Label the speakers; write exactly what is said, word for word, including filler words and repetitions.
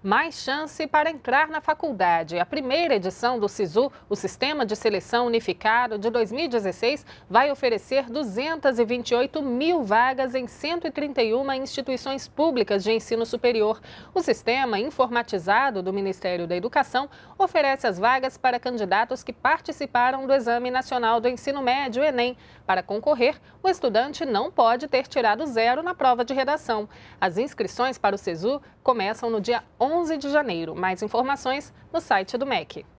Speaker 1: Mais chance para entrar na faculdade. A primeira edição do SISU, o Sistema de Seleção Unificado de dois mil e dezesseis, vai oferecer duzentas e vinte e oito mil vagas em cento e trinta e uma instituições públicas de ensino superior. O sistema informatizado do Ministério da Educação oferece as vagas para candidatos que participaram do Exame Nacional do Ensino Médio, Enem. Para concorrer, o estudante não pode ter tirado zero na prova de redação. As inscrições para o SISU começam no dia onze de janeiro. Mais informações no site do M E C.